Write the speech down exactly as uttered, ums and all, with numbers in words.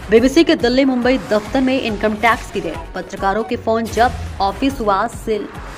BBC के दिल्ली मुंबई दफ्तर में इनकम टैक्स की रेड, पत्रकारों के फोन जब्त, ऑफिस हुआ सील।